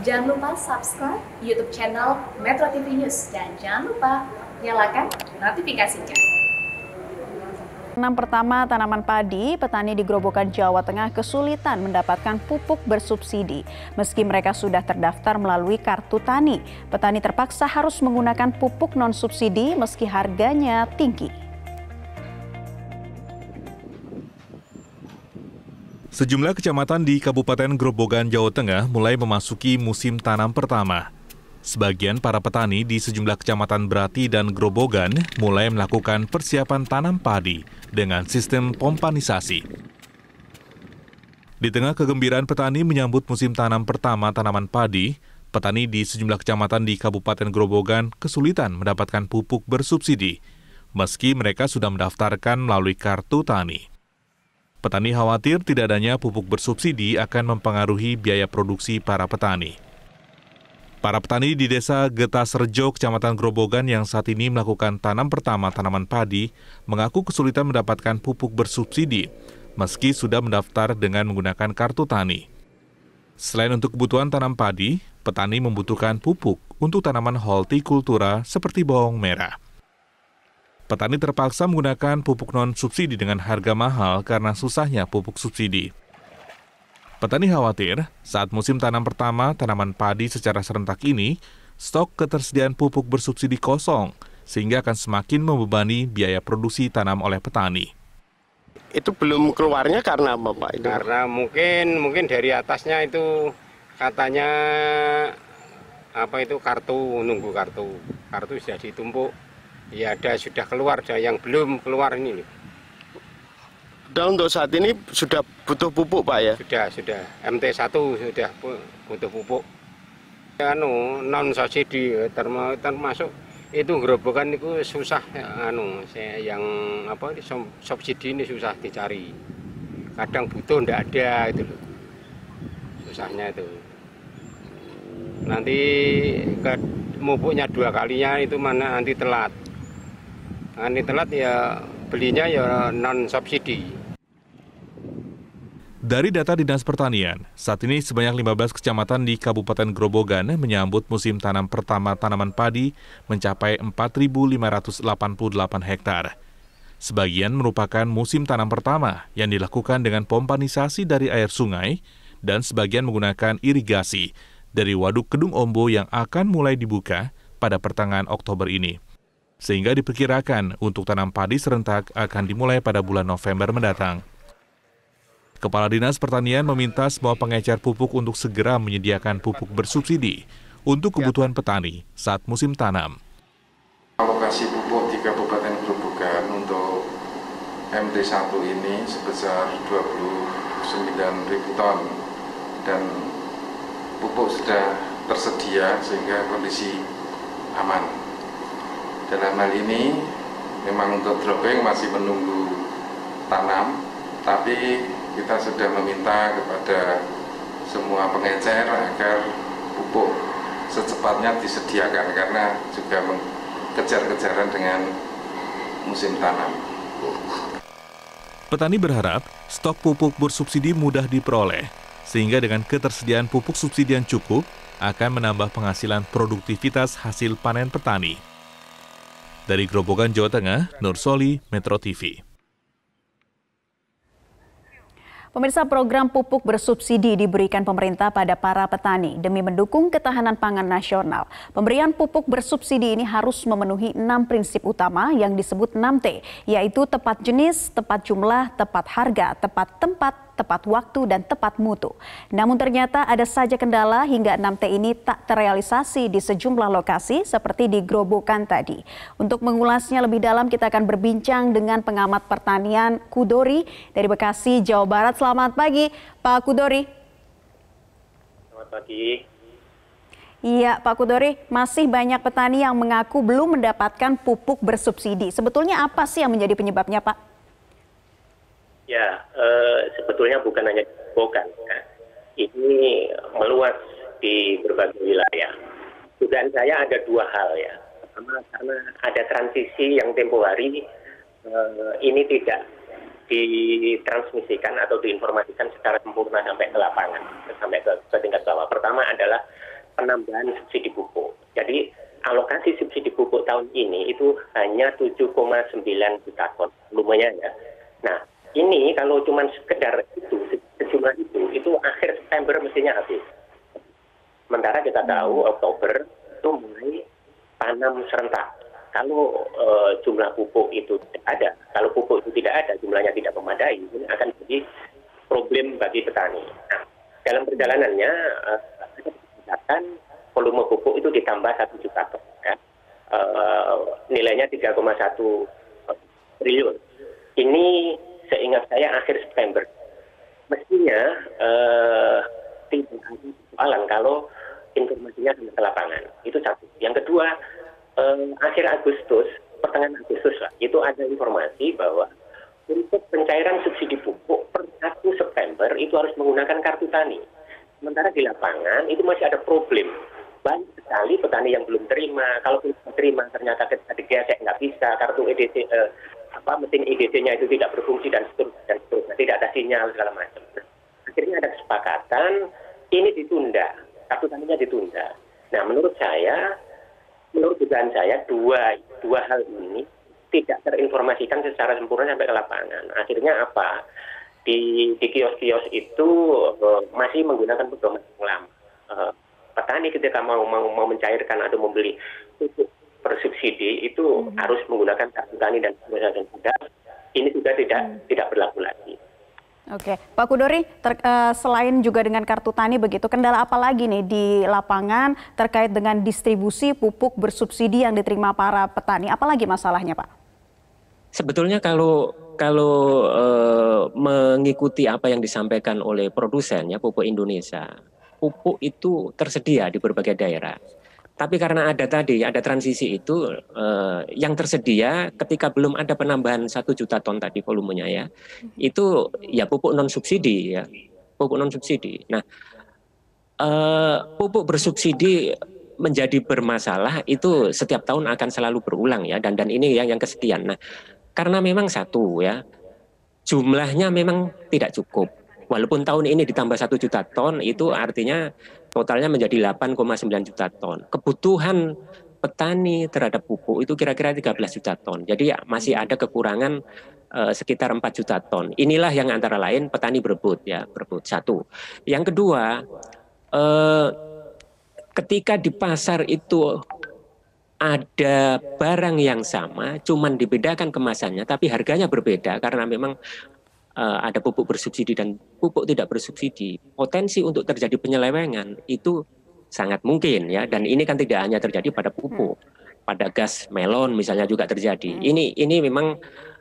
Jangan lupa subscribe YouTube channel Metro TV News dan jangan lupa nyalakan notifikasinya. Tanam pertama tanaman padi, petani di Grobogan, Jawa Tengah kesulitan mendapatkan pupuk bersubsidi. Meski mereka sudah terdaftar melalui kartu tani, petani terpaksa harus menggunakan pupuk non-subsidi meski harganya tinggi. Sejumlah kecamatan di Kabupaten Grobogan, Jawa Tengah mulai memasuki musim tanam pertama. Sebagian para petani di sejumlah kecamatan Brati dan Grobogan mulai melakukan persiapan tanam padi dengan sistem pompanisasi. Di tengah kegembiraan petani menyambut musim tanam pertama tanaman padi, petani di sejumlah kecamatan di Kabupaten Grobogan kesulitan mendapatkan pupuk bersubsidi, meski mereka sudah mendaftarkan melalui kartu tani. Petani khawatir tidak adanya pupuk bersubsidi akan mempengaruhi biaya produksi para petani. Para petani di Desa Getasrejo, Kecamatan Grobogan yang saat ini melakukan tanam pertama tanaman padi mengaku kesulitan mendapatkan pupuk bersubsidi meski sudah mendaftar dengan menggunakan kartu tani. Selain untuk kebutuhan tanam padi, petani membutuhkan pupuk untuk tanaman hortikultura seperti bawang merah. Petani terpaksa menggunakan pupuk non-subsidi dengan harga mahal karena susahnya pupuk subsidi. Petani khawatir saat musim tanam pertama tanaman padi secara serentak ini, stok ketersediaan pupuk bersubsidi kosong, sehingga akan semakin membebani biaya produksi tanam oleh petani. Itu belum keluarnya karena apa, Pak? Itu? Karena mungkin dari atasnya itu katanya nunggu kartu sudah ditumpuk, ya sudah keluar, yang belum keluar ini. Dan untuk saat ini sudah butuh pupuk, Pak, ya? Sudah. MT1 sudah butuh pupuk. Non-subsidi termasuk itu Grobogan itu susah subsidi ini susah dicari. Kadang butuh ndak ada itu loh. Susahnya itu. Nanti pupuknya 2 kalinya itu mana nanti telat. Nanti telat ya belinya ya non-subsidi. Dari data Dinas Pertanian, saat ini sebanyak 15 kecamatan di Kabupaten Grobogan menyambut musim tanam pertama tanaman padi mencapai 4.588 hektar. Sebagian merupakan musim tanam pertama yang dilakukan dengan pompanisasi dari air sungai dan sebagian menggunakan irigasi dari Waduk Kedung Ombo yang akan mulai dibuka pada pertengahan Oktober ini. Sehingga diperkirakan untuk tanam padi serentak akan dimulai pada bulan November mendatang. Kepala Dinas Pertanian meminta semua pengecer pupuk untuk segera menyediakan pupuk bersubsidi untuk kebutuhan petani saat musim tanam. Alokasi pupuk di Kabupaten Grobogan untuk MT1 ini sebesar 29.000 ton dan pupuk sudah tersedia sehingga kondisi aman. Dalam hal ini memang untuk dropping masih menunggu tanam, tapi kita sudah meminta kepada semua pengecer agar pupuk secepatnya disediakan karena juga kejar-kejaran dengan musim tanam. Petani berharap stok pupuk bersubsidi mudah diperoleh, sehingga dengan ketersediaan pupuk subsidi yang cukup akan menambah penghasilan produktivitas hasil panen petani. Dari Grobogan, Jawa Tengah, Nur Soli, Metro TV. Pemirsa, program pupuk bersubsidi diberikan pemerintah pada para petani demi mendukung ketahanan pangan nasional. Pemberian pupuk bersubsidi ini harus memenuhi 6 prinsip utama yang disebut 6T, yaitu tepat jenis, tepat jumlah, tepat harga, tepat tempat, tepat waktu, dan tepat mutu. Namun ternyata ada saja kendala hingga 6T ini tak terrealisasi di sejumlah lokasi seperti di Grobogan tadi. Untuk mengulasnya lebih dalam, kita akan berbincang dengan pengamat pertanian Kudori dari Bekasi, Jawa Barat. Selamat pagi, Pak Kudori. Selamat pagi. Iya, Pak Kudori, masih banyak petani yang mengaku belum mendapatkan pupuk bersubsidi. Sebetulnya apa sih yang menjadi penyebabnya, Pak? Ya, sebetulnya bukan hanya di Grobogan, ya. Ini meluas di berbagai wilayah. Dugaan saya ada 2 hal ya. Pertama, karena ada transisi yang tempo hari ini tidak ditransmisikan atau diinformasikan secara sempurna sampai ke lapangan, sampai ke tingkat bawah. Pertama adalah penambahan subsidi pupuk. Jadi alokasi subsidi pupuk tahun ini itu hanya 7,9 juta ton volumenya ya. Nah, ini kalau cuma sekedar itu, sejumlah itu akhir September mestinya habis. Sementara kita tahu Oktober itu mulai tanam serentak. Kalau jumlah pupuk itu tidak ada, kalau pupuk itu tidak ada, jumlahnya tidak memadai, ini akan jadi problem bagi petani. Nah, dalam perjalanannya, volume pupuk itu ditambah 1 juta ton. Ya. Nilainya 3,1 triliun. Ini seingat saya akhir September. Mestinya tidak ada persoalan kalau informasinya sampai ke lapangan. Itu satu. Yang kedua, akhir Agustus, pertengahan Agustus lah, itu ada informasi bahwa untuk pencairan subsidi pupuk per 1 September itu harus menggunakan kartu tani. Sementara di lapangan itu masih ada problem. Banyak sekali petani yang belum terima. Kalau belum terima ternyata ketika digesek nggak bisa, kartu EDC, mesin EDC-nya itu tidak berfungsi dan seterusnya, tidak ada sinyal segala macam. Akhirnya ada kesepakatan ini ditunda, kartu taninya ditunda. Nah, menurut dugaan saya dua hal ini tidak terinformasikan secara sempurna sampai ke lapangan. Akhirnya apa? Di kios-kios itu masih menggunakan pedoman yang lama. Petani ketika mau mencairkan atau membeli pupuk bersubsidi itu harus menggunakan kartu tani dan ini sudah tidak berlaku lagi. Oke, Pak Kudori, selain juga dengan kartu tani begitu, kendala apa lagi nih di lapangan terkait dengan distribusi pupuk bersubsidi yang diterima para petani? Apalagi masalahnya, Pak? Sebetulnya kalau mengikuti apa yang disampaikan oleh produsen ya Pupuk Indonesia, pupuk itu tersedia di berbagai daerah. Tapi karena ada transisi itu yang tersedia ketika belum ada penambahan 1 juta ton tadi volumenya ya, itu ya pupuk non subsidi ya, pupuk non subsidi. Nah, pupuk bersubsidi menjadi bermasalah itu setiap tahun akan selalu berulang ya, dan ini yang kesekian. Nah, karena memang satu ya, jumlahnya memang tidak cukup. Walaupun tahun ini ditambah 1 juta ton, itu artinya totalnya menjadi 8,9 juta ton. Kebutuhan petani terhadap pupuk itu kira-kira 13 juta ton. Jadi ya, masih ada kekurangan sekitar 4 juta ton. Inilah yang antara lain petani berebut. Satu. Yang kedua, ketika di pasar itu ada barang yang sama, cuman dibedakan kemasannya, tapi harganya berbeda karena memang ada pupuk bersubsidi dan pupuk tidak bersubsidi, potensi untuk terjadi penyelewengan itu sangat mungkin ya. Dan ini kan tidak hanya terjadi pada pupuk, pada gas melon misalnya juga terjadi. Ini memang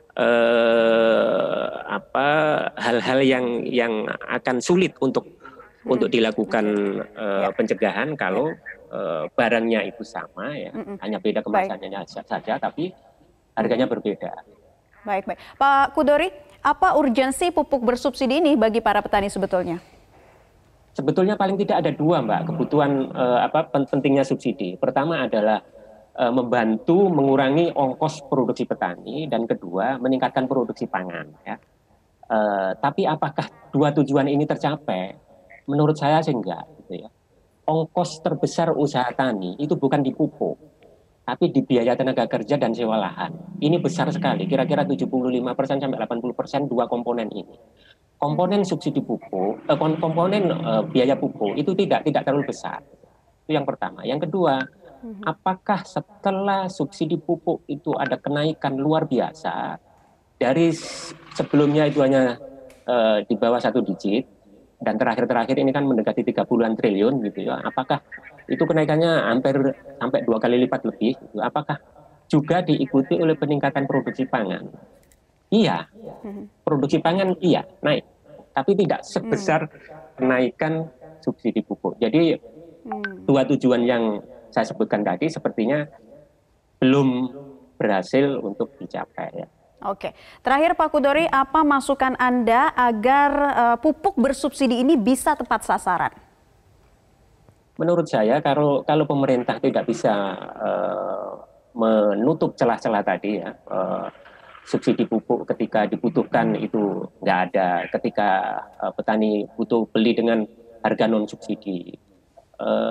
hal-hal yang akan sulit untuk dilakukan pencegahan kalau barangnya itu sama ya, hanya beda kemasannya saja, tapi harganya berbeda. Baik. Pak Kudori, apa urgensi pupuk bersubsidi ini bagi para petani sebetulnya? Sebetulnya paling tidak ada dua, Mbak, kebutuhan pentingnya subsidi. Pertama adalah membantu mengurangi ongkos produksi petani, dan kedua meningkatkan produksi pangan. Ya. Tapi apakah dua tujuan ini tercapai? Menurut saya sih enggak. Gitu ya. Ongkos terbesar usaha tani itu bukan di pupuk, tapi di biaya tenaga kerja dan sewa lahan. Ini besar sekali, kira-kira 75% sampai 80% dua komponen ini. Komponen subsidi pupuk, komponen biaya pupuk itu tidak terlalu besar. Itu yang pertama. Yang kedua, apakah setelah subsidi pupuk itu ada kenaikan luar biasa dari sebelumnya itu hanya di bawah 1 digit, dan terakhir ini kan mendekati 30-an triliun gitu ya. Apakah itu kenaikannya hampir sampai 2 kali lipat lebih? Gitu. Apakah juga diikuti oleh peningkatan produksi pangan? Iya, produksi pangan iya naik, tapi tidak sebesar kenaikan subsidi pupuk. Jadi dua tujuan yang saya sebutkan tadi sepertinya belum berhasil untuk dicapai. Ya. Oke, terakhir Pak Kudori, apa masukan Anda agar pupuk bersubsidi ini bisa tepat sasaran? Menurut saya kalau pemerintah tidak bisa menutup celah-celah tadi ya, subsidi pupuk ketika dibutuhkan itu nggak ada, ketika petani butuh beli dengan harga non subsidi,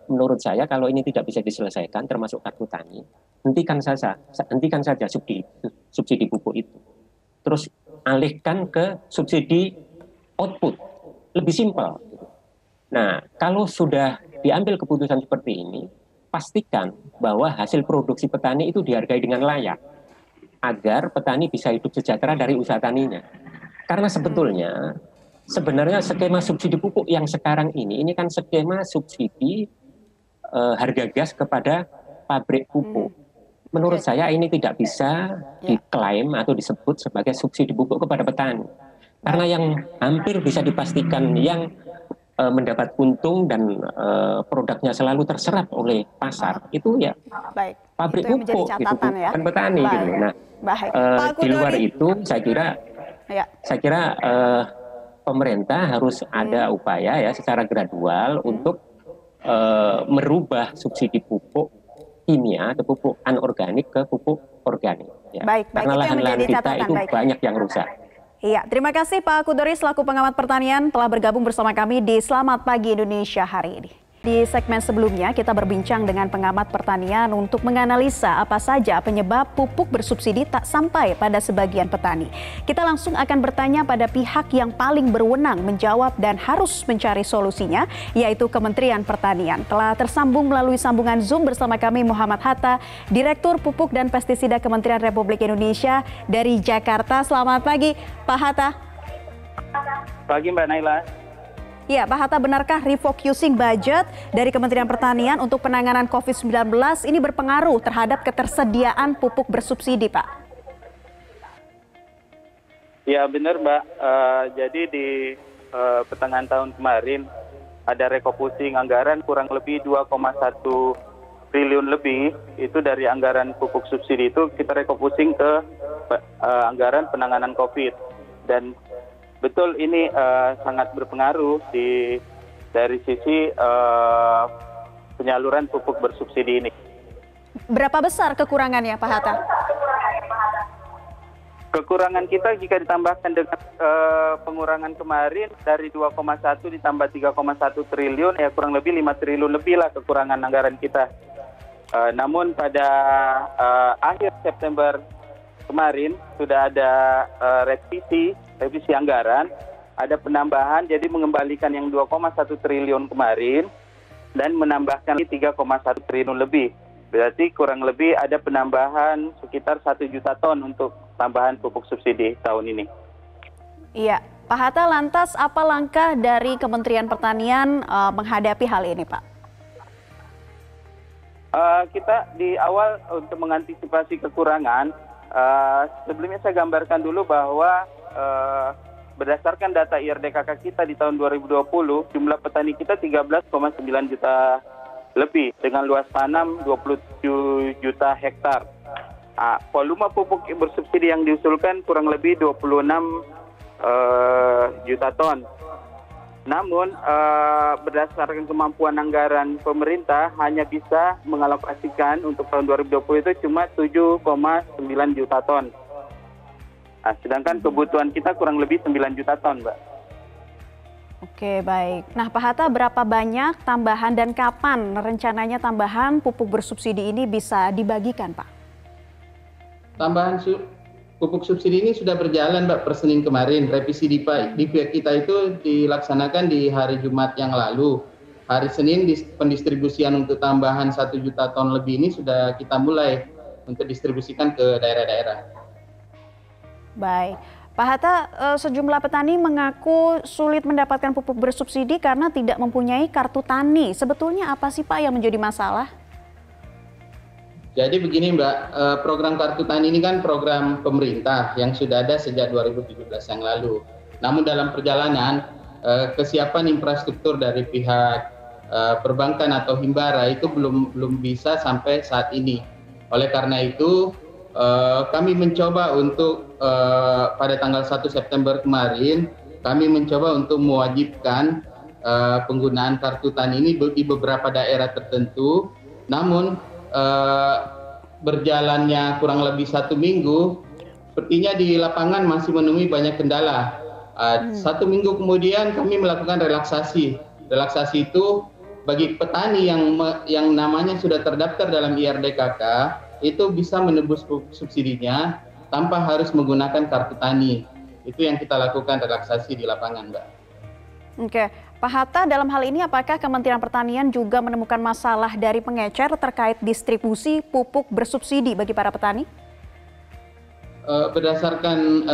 menurut saya kalau ini tidak bisa diselesaikan, termasuk kartu tani, hentikan saja subsidi pupuk itu. Terus alihkan ke subsidi output, lebih simpel. Nah, kalau sudah diambil keputusan seperti ini, pastikan bahwa hasil produksi petani itu dihargai dengan layak, agar petani bisa hidup sejahtera dari usaha taninya. Karena sebenarnya skema subsidi pupuk yang sekarang ini kan skema subsidi harga gas kepada pabrik pupuk. Menurut saya ini tidak bisa diklaim atau disebut sebagai subsidi pupuk kepada petani. Karena yang hampir bisa dipastikan yang mendapat untung dan produknya selalu terserap oleh pasar itu ya pabrik pupuk gitu, bukan petani gitu. Nah, di luar itu saya kira pemerintah harus ada upaya ya secara gradual untuk merubah subsidi pupuk kimia atau pupuk anorganik ke pupuk organik. Ya. Karena lahan-lahan kita itu banyak yang rusak. Iya, terima kasih Pak Kudori selaku pengamat pertanian telah bergabung bersama kami di Selamat Pagi Indonesia hari ini. Di segmen sebelumnya kita berbincang dengan pengamat pertanian untuk menganalisa apa saja penyebab pupuk bersubsidi tak sampai pada sebagian petani. Kita langsung akan bertanya pada pihak yang paling berwenang menjawab dan harus mencari solusinya, yaitu Kementerian Pertanian. Telah tersambung melalui sambungan Zoom bersama kami Muhammad Hatta, Direktur Pupuk dan Pestisida Kementerian Republik Indonesia dari Jakarta. Selamat pagi Pak Hatta. Pagi Mbak Naila. Ya, Pak Hatta, benarkah refocusing budget dari Kementerian Pertanian untuk penanganan COVID-19 ini berpengaruh terhadap ketersediaan pupuk bersubsidi, Pak? Ya, benar, Mbak. Jadi di pertengahan tahun kemarin ada refocusing anggaran kurang lebih 2,1 triliun lebih. Itu dari anggaran pupuk subsidi itu kita refocusing ke anggaran penanganan COVID. Dan betul ini sangat berpengaruh dari sisi penyaluran pupuk bersubsidi ini. Berapa besar kekurangannya Pak Hatta? Kekurangan kita jika ditambahkan dengan pengurangan kemarin dari 2,1 ditambah 3,1 triliun ya kurang lebih 5 triliun lebih lah kekurangan anggaran kita. Namun pada akhir September kemarin sudah ada revisi anggaran, ada penambahan, jadi mengembalikan yang 2,1 triliun kemarin dan menambahkan 3,1 triliun lebih. Berarti kurang lebih ada penambahan sekitar 1 juta ton untuk tambahan pupuk subsidi tahun ini. Iya, Pak Hatta, lantas apa langkah dari Kementerian Pertanian menghadapi hal ini, Pak? Kita di awal untuk mengantisipasi kekurangan, sebelumnya saya gambarkan dulu bahwa berdasarkan data IRDKK kita di tahun 2020, jumlah petani kita 13,9 juta lebih dengan luas tanam 27 juta hektar. Volume pupuk bersubsidi yang diusulkan kurang lebih 26 juta ton. Namun berdasarkan kemampuan anggaran pemerintah hanya bisa mengalokasikan untuk tahun 2020 itu cuma 7,9 juta ton. Sedangkan kebutuhan kita kurang lebih 9 juta ton, Mbak. Oke, baik. Nah, Pak Hatta, berapa banyak tambahan dan kapan rencananya tambahan pupuk bersubsidi ini bisa dibagikan, Pak? Tambahan pupuk subsidi ini sudah berjalan, Mbak, per Senin kemarin. Revisi di pihak kita itu dilaksanakan di hari Jumat yang lalu. Hari Senin pendistribusian untuk tambahan 1 juta ton lebih ini sudah kita mulai untuk distribusikan ke daerah-daerah. Baik, Pak Hatta, sejumlah petani mengaku sulit mendapatkan pupuk bersubsidi karena tidak mempunyai kartu tani. Sebetulnya apa sih Pak yang menjadi masalah? Jadi begini Mbak, program kartu tani ini kan program pemerintah yang sudah ada sejak 2017 yang lalu. Namun dalam perjalanan, kesiapan infrastruktur dari pihak perbankan atau Himbara itu belum bisa sampai saat ini. Oleh karena itu, kami mencoba untuk pada tanggal 1 September kemarin, kami mencoba untuk mewajibkan penggunaan kartu tani ini di beberapa daerah tertentu. Namun berjalannya kurang lebih 1 minggu, sepertinya di lapangan masih menemui banyak kendala. 1 minggu kemudian kami melakukan relaksasi. Relaksasi itu bagi petani yang namanya sudah terdaftar dalam IRDKK itu bisa menebus subsidinya tanpa harus menggunakan kartu tani. Itu yang kita lakukan relaksasi di lapangan, Mbak. Oke, Pak Hatta, dalam hal ini apakah Kementerian Pertanian juga menemukan masalah dari pengecer terkait distribusi pupuk bersubsidi bagi para petani? Berdasarkan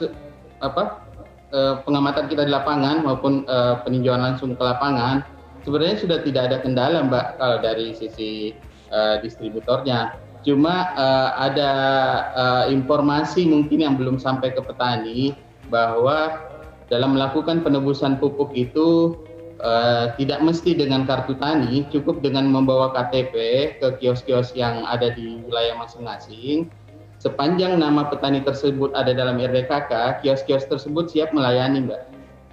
pengamatan kita di lapangan maupun peninjauan langsung ke lapangan, sebenarnya sudah tidak ada kendala, Mbak, kalau dari sisi distributornya. Cuma ada informasi mungkin yang belum sampai ke petani bahwa dalam melakukan penebusan pupuk itu tidak mesti dengan kartu tani, cukup dengan membawa KTP ke kios-kios yang ada di wilayah masing-masing. Sepanjang nama petani tersebut ada dalam IRDKK, kios-kios tersebut siap melayani, Mbak.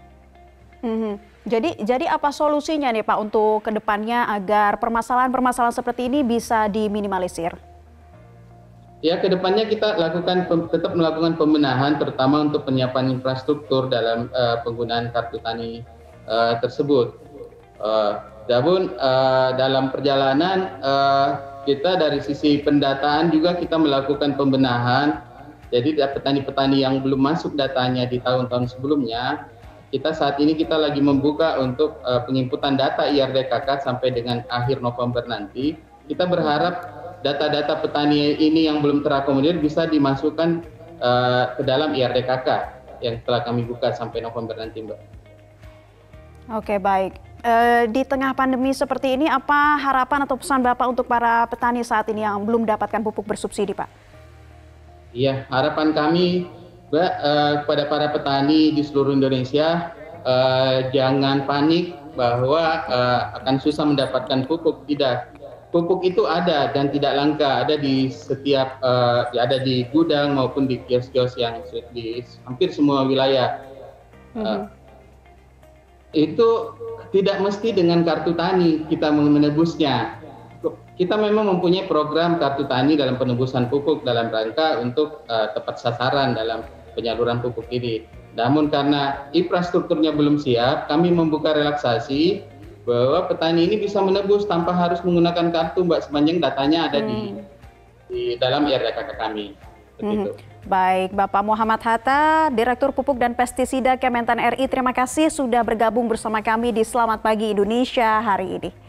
Jadi apa solusinya nih Pak untuk kedepannya agar permasalahan-permasalahan seperti ini bisa diminimalisir? Ya, kedepannya kita tetap melakukan pembenahan, terutama untuk penyiapan infrastruktur dalam penggunaan kartu tani tersebut. Namun dalam perjalanan kita dari sisi pendataan juga kita melakukan pembenahan. Jadi petani-petani yang belum masuk datanya di tahun-tahun sebelumnya, saat ini kita lagi membuka untuk penginputan data IRDKK sampai dengan akhir November nanti. Kita berharap data-data petani ini yang belum terakomodir bisa dimasukkan ke dalam IRDKK yang telah kami buka sampai November nanti, Mbak. Oke, baik. Di tengah pandemi seperti ini, apa harapan atau pesan Bapak untuk para petani saat ini yang belum mendapatkan pupuk bersubsidi, Pak? Iya, harapan kami, Mbak, kepada para petani di seluruh Indonesia, jangan panik bahwa akan susah mendapatkan pupuk. Tidak. Pupuk itu ada dan tidak langka, ada di setiap ada di gudang maupun di kios-kios yang di hampir semua wilayah. Itu tidak mesti dengan kartu tani kita menebusnya. Kita memang mempunyai program kartu tani dalam penebusan pupuk dalam rangka untuk tepat sasaran dalam penyaluran pupuk ini. Namun karena infrastrukturnya belum siap, kami membuka relaksasi bahwa petani ini bisa menebus tanpa harus menggunakan kartu, Mbak, sepanjang datanya ada di dalam IRDKK kami. Begitu. Baik, Bapak Muhammad Hatta, Direktur Pupuk dan Pestisida Kementan RI, terima kasih sudah bergabung bersama kami di Selamat Pagi Indonesia hari ini.